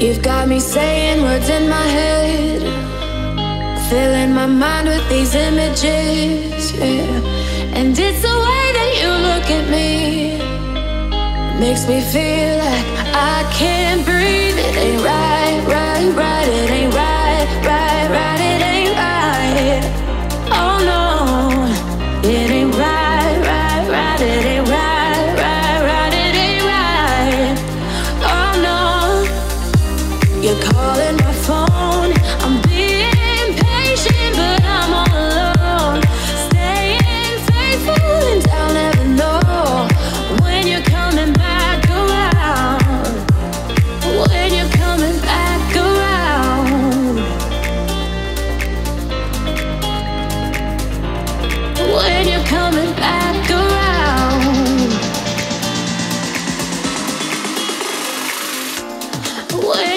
You've got me saying words in my head, filling my mind with these images, yeah. And it's the way that you look at me, makes me feel like I can't breathe. It ain't right, right, right. It ain't right, right, right. It ain't right. Oh no, it ain't right, right, right. It ain't right, right, right. It ain't right. Oh no, you're calling my phone. I'm being patient, but I'm all alone. Staying faithful and I'll never know when you're coming back around. When you're coming back around. When you're coming back around. When